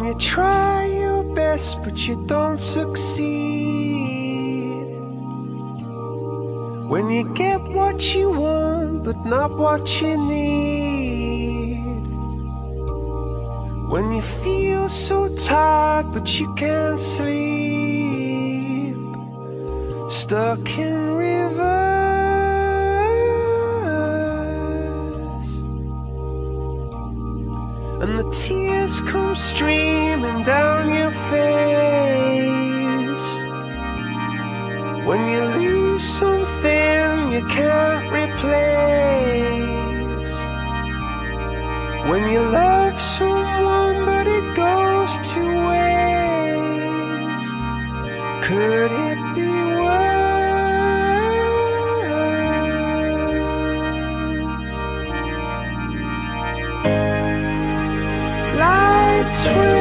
When you try your best but you don't succeed, when you get what you want but not what you need, when you feel so tired but you can't sleep, stuck in reverse, and the tears come streaming down your face, when you lose something you can't replace, when you love someone but it goes to waste. Could it be worse? Lights will